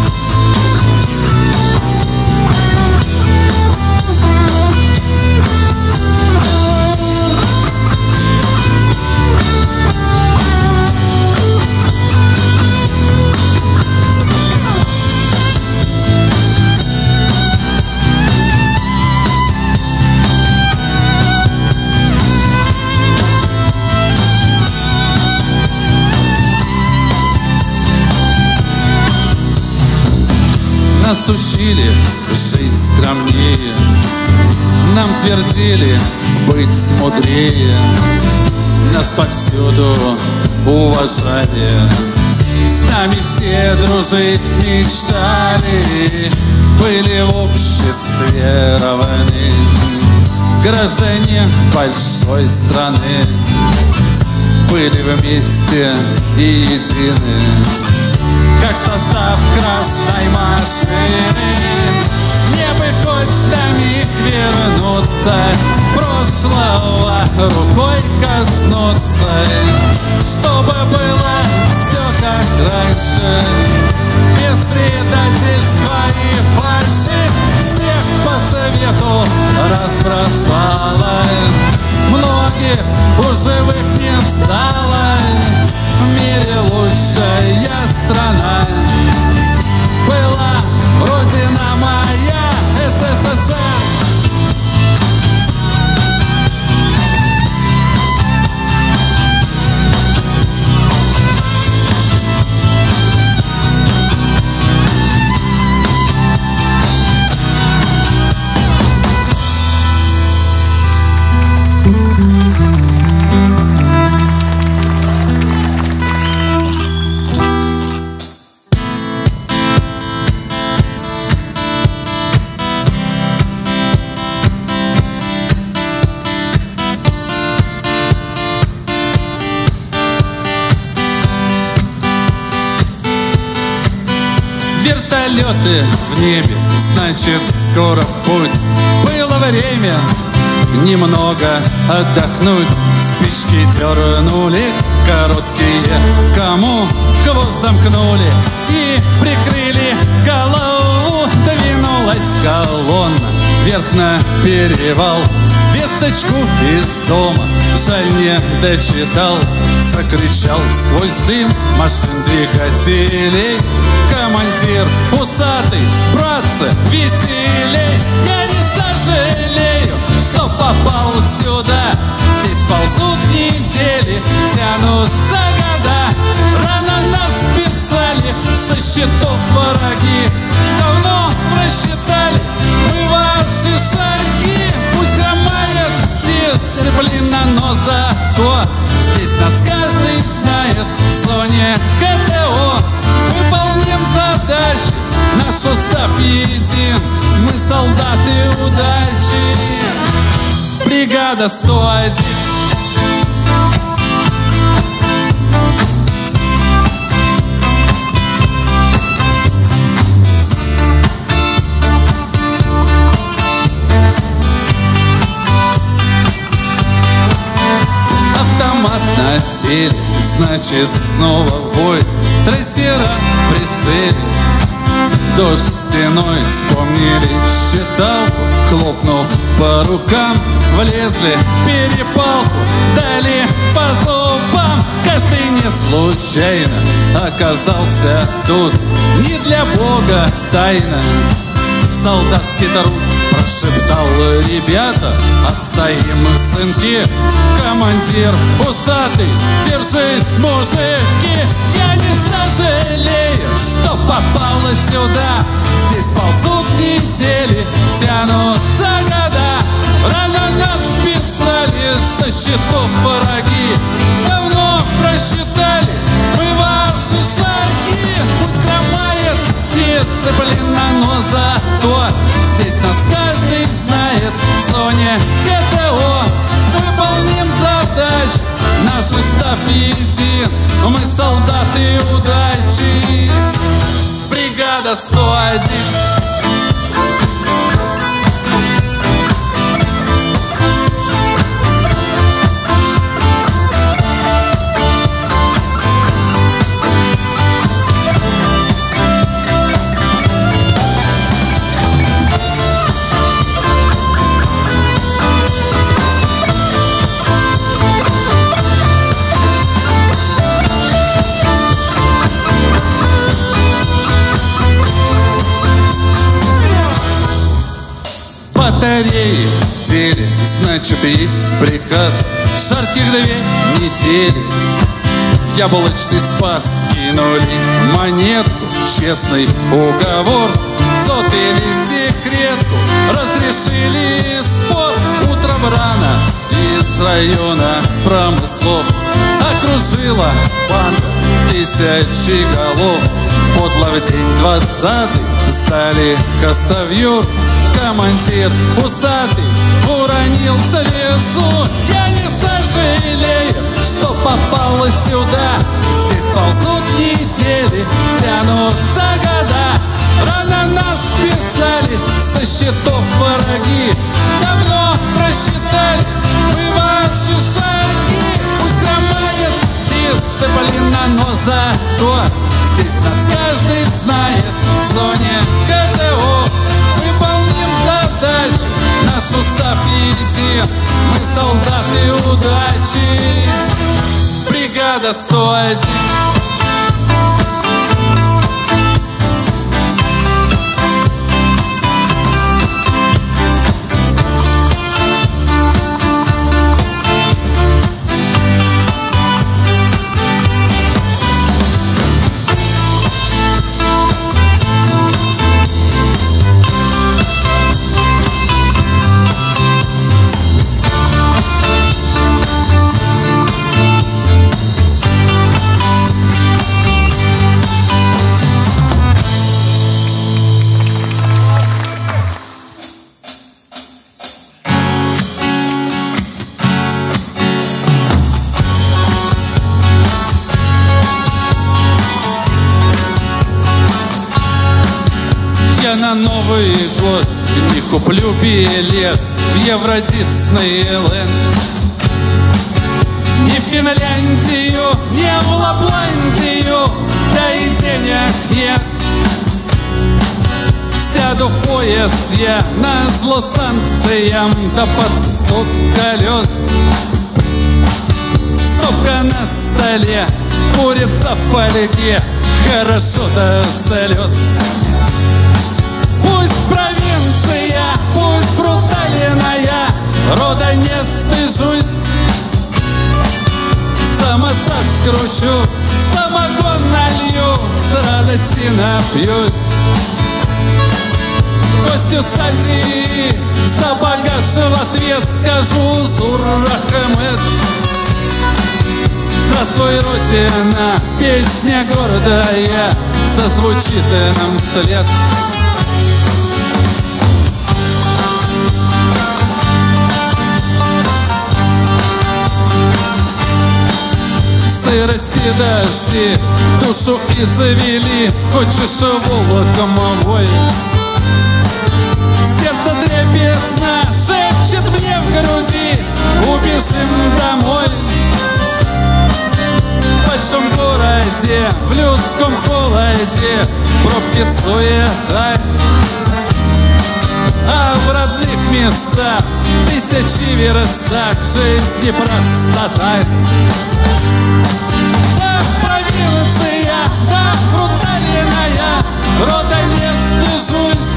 Нас учили жить скромнее, нам твердили быть мудрее, нас повсюду уважали, с нами все дружить мечтали, были в обществе равны, граждане большой страны, были вместе и едины, как состав красной машины. Мне бы хоть на миг вернуться, прошлого рукой коснуться, чтобы было все как раньше, без предательства и фальши. Всех по свету разбросала, многих у живых не стало. В мире лучшая страна была родина моя, СССР. Вертолеты в небе, значит скоро в путь. Было время немного отдохнуть. Спички дернули короткие, кому хвост замкнули и прикрыли голову. Двинулась колонна вверх на перевал, без весточку из дома, жаль, не дочитал. Закричал сквозь дым машин двигателей командир усатый: братцы, веселей. Я не сожалею, что попал сюда. Здесь ползут недели, тянутся года. Рано нас списали со счетов враги. Давно просчитали мы ваши шаги. Пусть хромает дисциплина, но зато здесь нас каждый знает в зоне КТО. Выполним задачи, наш устав един. Мы солдаты удачи, бригада сто один. Автомат на теле, значит снова в бой. Трассера в прицеле, дождь стеной, вспомнили считалку. Хлопнув по рукам, влезли в перепалку, дали по зубам. Каждый не случайно оказался тут, не для Бога тайна. Солдатский труд прошептал: ребята, отстоим сынки. Командир усатый: держись, мужики. Я не сожалею, что попало сюда. Здесь ползут недели, тянутся года. Рано нас списали со счетов враги. Давно просчитали мы ваши шаги. Пусть хромает дисциплина, но зато здесь нас каждый знает в зоне КТО. Выполним задачи, наш устав един. Мы солдаты удачи, бригада сто один. Батареи в теле, значит, есть приказ. Жарких две недели яблочный спас. Кинули монетку, честный уговор. В ЦОД или секретку разрешили спор. Утром рано из района промыслов окружила банда тысячи голов. Подло в день двадцатый сдали Косовьюр. Командир усатый уронил слезу. Я не сожалею, что попало сюда. Здесь ползут недели, тянутся года. Рано нас списали со счетов враги. Давно просчитали мы ваши шаги. Пусть хромает дисциплина, но зато здесь нас каждый знает в зоне КТО. Выполним задачи, наш устав един. Мы солдаты удачи, бригада сто один. Я на Новый год не куплю билет в Евро Диснейленд. Ни в Финляндию, ни в Лапландию, да и денег нет. Вся Сяду в поезд я назло санкциям, да под стук колес. Стопка на столе, курица в фольге, хорошо-то слез. Пусть провинция, пусть брутальная, рода не стыжусь. Самосад скручу, самогон налью, с радости напьюсь. Гостю с Азии за багаж в ответ скажу Зур Ахмед. Здравствуй, Родина, песня гордая, зазвучит нам вслед. Сырости дожди душу извели, хочешь волоком вой. Сердце трепетно шепчет мне в груди, убежим домой. В большом городе, в людском холоде, пробки суета. А в родных местах, тысячи верстах, жизни простота. Да, провинция, да, брутальная, рода не стыжусь.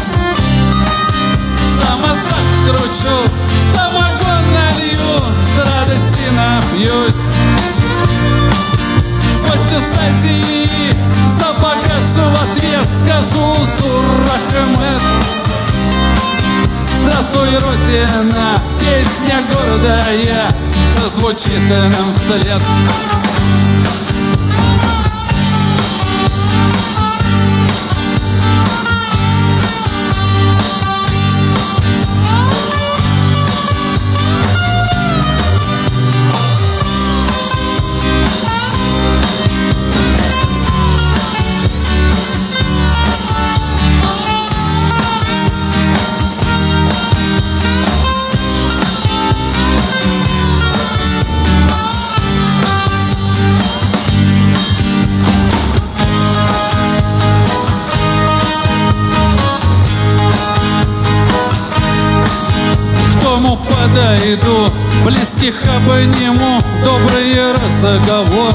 Самосад скручу, самогон налью, с радости напьюсь. Гостю с Азии за багаж в ответ скажу Зур Ахмед. Здравствуй, Родина, песня гордая, зазвучит нам вслед. Подойду, близких обниму, добрый разговор.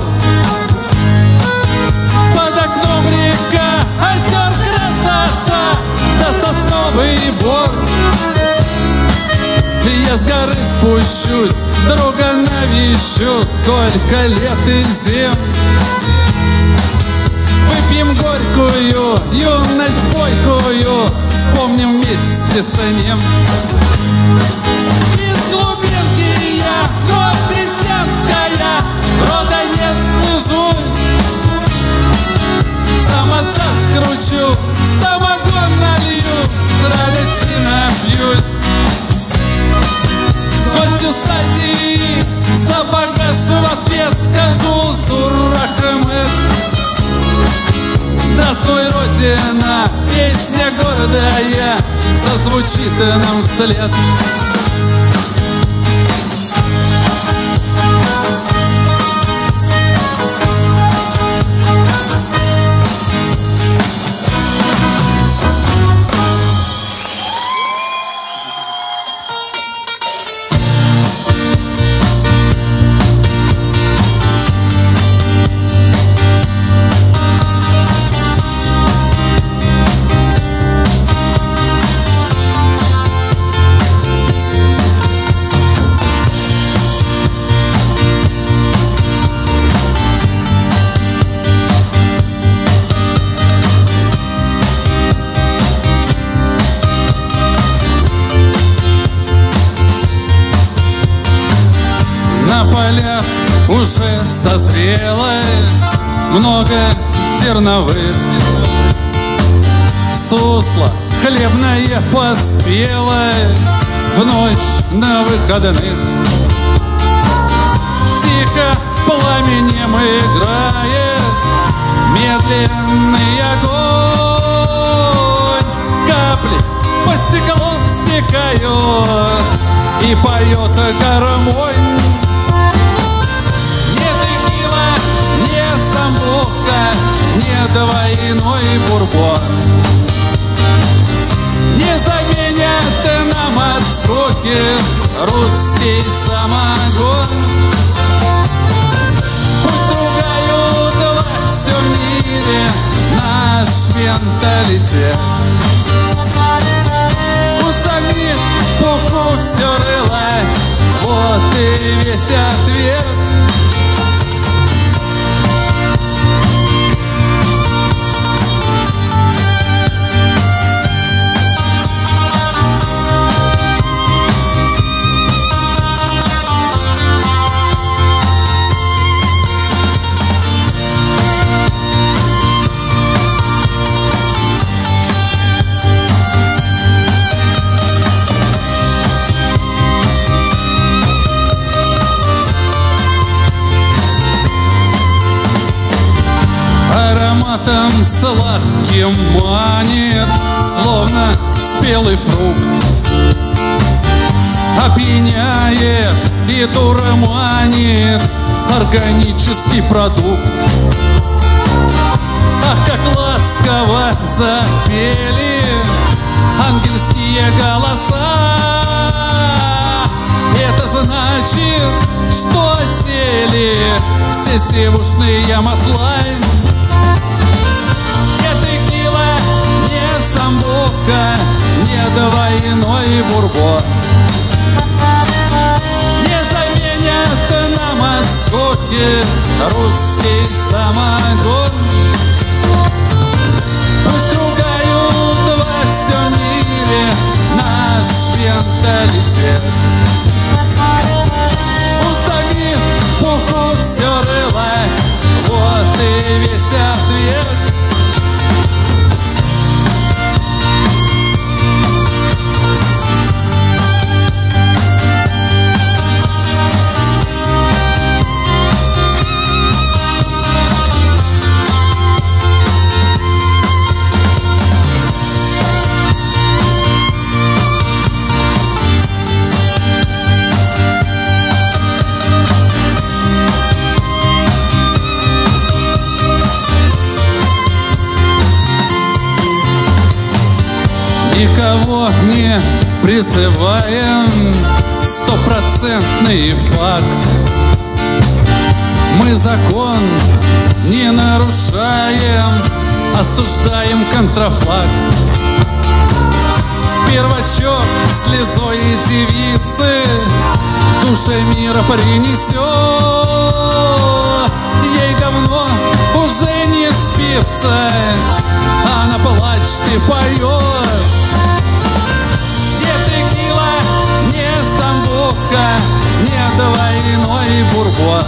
Под окном река, озер красота, да сосновый бор. Я с горы спущусь, друга навещу, сколько лет и зим. Выпьем горькую, юность бойкую, вспомним вместе с ним. Из глубинки я, кровь крестьянская, рода не стыжусь. Самосад скручу, самогон налью, с радости напьюсь. Гостю с Азии за багаж в ответ скажу Зур Ахмед. Здравствуй, Родина, песня гордая, зазвучит нам вслед. На полях уже созрело много зерновых. Сусло хлебное поспело в ночь на выходных. Тихо пламенем играет медленный огонь. Капли по стеклу стекают и поет гармонь. Не двойной бурбон. русский самогон. Пусть ругают во всем мире наш менталитет. У самих пуху все рыло, вот и весь ответ. Ароматом сладким манит, словно спелый фрукт. Опьяняет и дурманит органический продукт. Ах, как ласково запели ангельские голоса. Это значит, что осели все сивушные масла. Не двойной бурбон не заменят нам отскоки русский самогон. Пусть ругают во всем мире наш менталитет. У самих пуху все рыло, вот и весь ответ. Никого не призываем, стопроцентный факт. Мы закон не нарушаем, осуждаем контрафакт. Первачок слезой и девицы душе мира принесет. Ей давно уже не спится, она плачет и поет. Не текила, не самбука, не двойной бурбон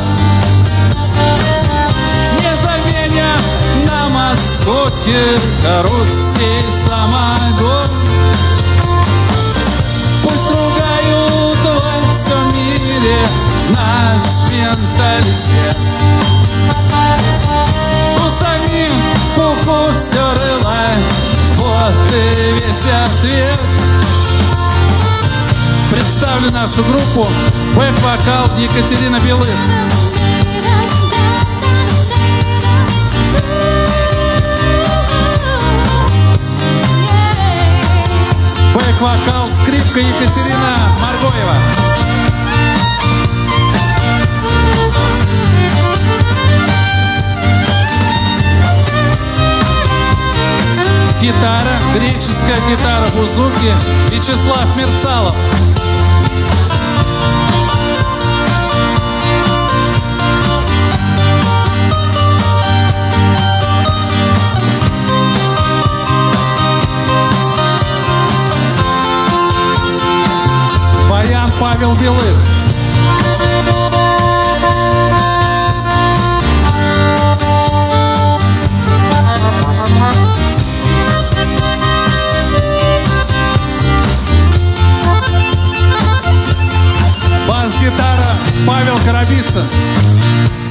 не заменят нам отскоки русский самогон. Пусть ругают во всем мире наш менталитет. У самих пуху все рыло, вот и весь ответ. Представлю нашу группу бэк-вокал Екатерина Белых. Бэк-вокал скрипка Екатерина Маргоева. Гитара, греческая гитара бузуки Вячеслав Мерцалов. Баян Павел Белых. Бас-гитара Павел Коробицын.